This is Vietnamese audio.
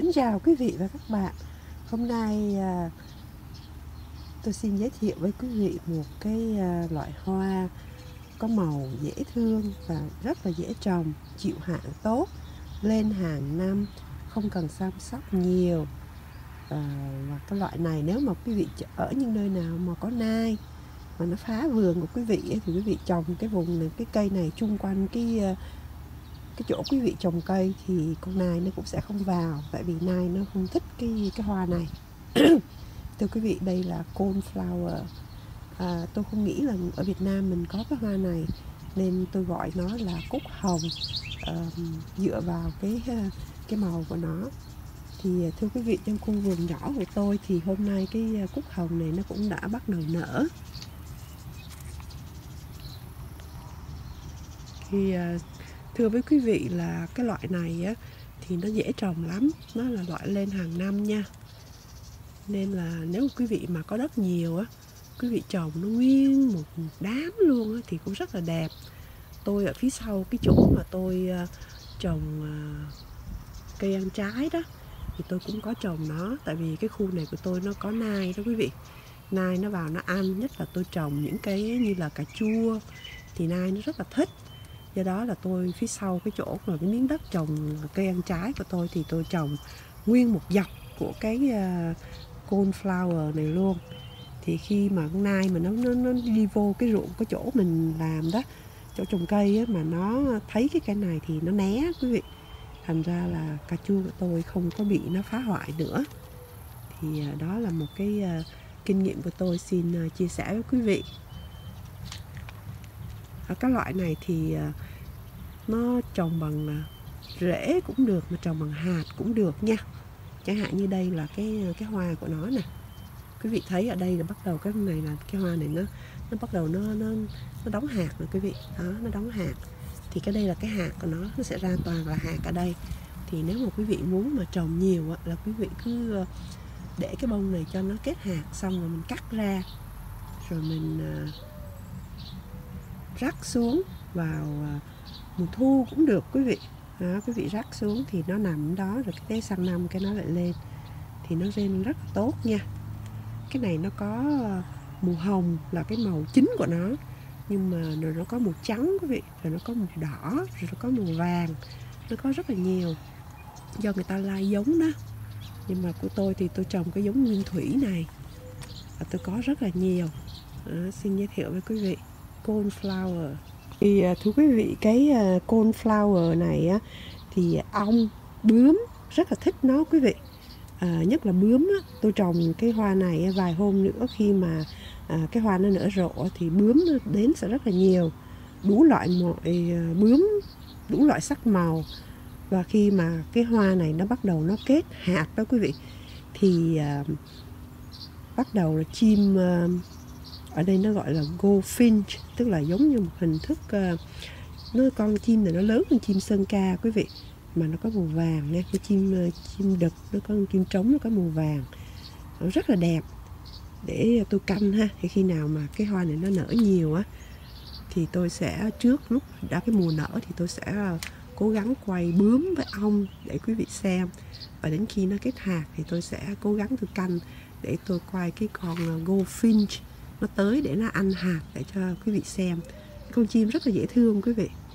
Kính chào quý vị và các bạn. Hôm nay tôi xin giới thiệu với quý vị một cái loại hoa có màu dễ thương và rất là dễ trồng, chịu hạn tốt, lên hàng năm, không cần chăm sóc nhiều. Và cái loại này nếu mà quý vị ở những nơi nào mà có nai mà nó phá vườn của quý vị ấy, thì quý vị trồng cái vùng này, cái cây này chung quanh cái chỗ quý vị trồng cây thì con nai nó cũng sẽ không vào, tại vì nai nó không thích cái hoa này. Thưa quý vị, đây là cornflower. Tôi không nghĩ là ở Việt Nam mình có cái hoa này nên tôi gọi nó là cúc hồng, dựa vào cái màu của nó. Thì thưa quý vị, trong khu vườn nhỏ của tôi thì hôm nay cái cúc hồng này nó cũng đã bắt đầu nở. Thì thưa với quý vị là cái loại này á, thì nó dễ trồng lắm, nó là loại lên hàng năm nha. Nên là nếu quý vị mà có đất nhiều á, quý vị trồng nó nguyên một đám luôn á, thì cũng rất là đẹp. Tôi ở phía sau cái chỗ mà tôi trồng cây ăn trái đó thì tôi cũng có trồng nó, tại vì cái khu này của tôi nó có nai đó quý vị. Nai nó vào nó ăn, nhất là tôi trồng những cái như là cà chua thì nai nó rất là thích. Do đó là tôi phía sau cái chỗ mà cái miếng đất trồng cây ăn trái của tôi thì tôi trồng nguyên một dọc của cái cornflower này luôn. Thì khi mà con nai mà nó đi vô cái ruộng, cái chỗ mình làm đó, chỗ trồng cây á, mà nó thấy cái cây này thì nó né quý vị. Thành ra là cà chua của tôi không có bị nó phá hoại nữa. Thì đó là một cái kinh nghiệm của tôi xin chia sẻ với quý vị. Cái loại này thì nó trồng bằng rễ cũng được, mà trồng bằng hạt cũng được nha. Chẳng hạn như đây là cái hoa của nó nè. Quý vị thấy ở đây là bắt đầu cái này là cái hoa này nó bắt đầu nó đóng hạt rồi quý vị. Đó, nó đóng hạt. Thì cái đây là cái hạt của nó sẽ ra toàn là hạt ở đây. Thì nếu mà quý vị muốn mà trồng nhiều là quý vị cứ để cái bông này cho nó kết hạt, xong rồi mình cắt ra, rồi mình rắc xuống vào mùa thu cũng được quý vị. Đó, quý vị rắc xuống thì nó nằm đó, rồi cái tới sang năm cái nó lại lên thì nó lên rất là tốt nha. Cái này nó có màu hồng là cái màu chính của nó, nhưng mà rồi nó có màu trắng quý vị, rồi nó có màu đỏ, rồi nó có màu vàng, nó có rất là nhiều, do người ta lai giống đó. Nhưng mà của tôi thì tôi trồng cái giống nguyên thủy này và tôi có rất là nhiều. Đó, xin giới thiệu với quý vị cornflower. Thì thưa quý vị, cái cornflower này á, thì ong, bướm rất là thích nó quý vị. Nhất là bướm á, tôi trồng cái hoa này vài hôm nữa khi mà cái hoa nó nở rộ thì bướm nó đến sẽ rất là nhiều, đủ loại mọi bướm, đủ loại sắc màu. Và khi mà cái hoa này nó bắt đầu nó kết hạt đó quý vị, thì bắt đầu là chim, ở đây nó gọi là goldfinch, tức là giống như một hình thức nó con chim này nó lớn hơn chim sơn ca quý vị, mà nó có màu vàng nha. Cái chim đực, nó có con chim trống, nó có màu vàng, nó rất là đẹp. Để tôi canh ha, thì khi nào mà cái hoa này nó nở nhiều á thì tôi sẽ, trước lúc đã cái mùa nở thì tôi sẽ cố gắng quay bướm với ong để quý vị xem. Và đến khi nó kết hạt thì tôi sẽ cố gắng tôi canh để tôi quay cái con goldfinch nó tới để nó ăn hạt để cho quý vị xem. Con chim rất là dễ thương quý vị.